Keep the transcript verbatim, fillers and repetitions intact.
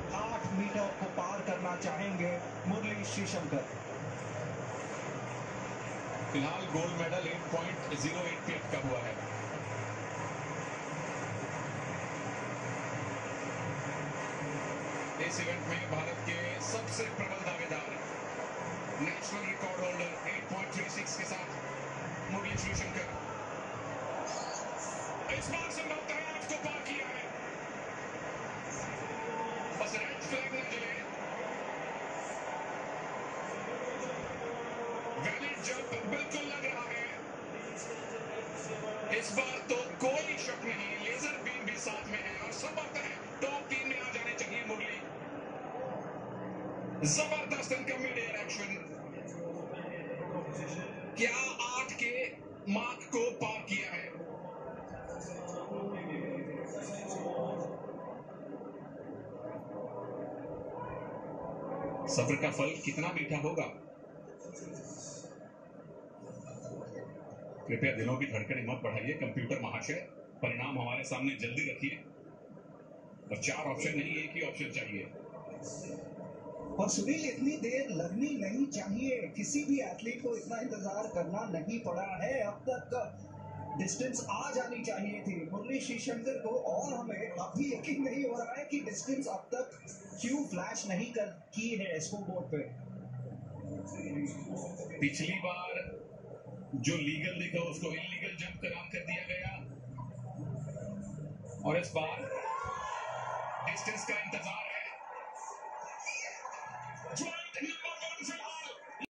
आठ मीटर को पार करना चाहेंगे मुरली श्रीशंकर। फिलहाल गोल्ड मेडल आठ पॉइंट ज़ीरो आठ पे अटका हुआ है। इस इवेंट में भारत के सबसे प्रबल दावेदार नेशनल रिकॉर्ड होल्डर आठ पॉइंट तीन छह के साथ मुरली श्रीशंकर इस बार संभवतः आठ को पार किया है। बस रेड फ्लैग न जले, वैलिड जंप बिल्कुल लग रहा है। इस बार तो कोई शक नहीं, लेजर बीम भी साथ में है और संभवतः टॉप तीन में आ जाने चाहिए मुरली। जबरदस्त इनका मिड एयर एक्शन, क्या आठ के मार्क को पार किया है। सब्र का फल कितना मीठा होगा। कृपया दिलों की धड़कनें मत बढ़ाइए कंप्यूटर महाशय, परिणाम हमारे सामने जल्दी रखिए। और चार ऑप्शन नहीं, एक ही ऑप्शन चाहिए। और सुनील, इतनी देर लगनी नहीं चाहिए, किसी भी एथलीट को इतना इंतजार करना नहीं पड़ा है। अब तक डिस्टेंस आ जानी चाहिए थी मुरली श्रीशंकर को, और हमें अभी यकीन नहीं हो रहा है कि डिस्टेंस अब तक क्यों फ्लैश नहीं कर की है स्कोर बोर्ड पे। पिछली बार जो लीगल दिखा उसको इलीगल जंप करार कर दिया गया, और इस बार डिस्टेंस का इंतजार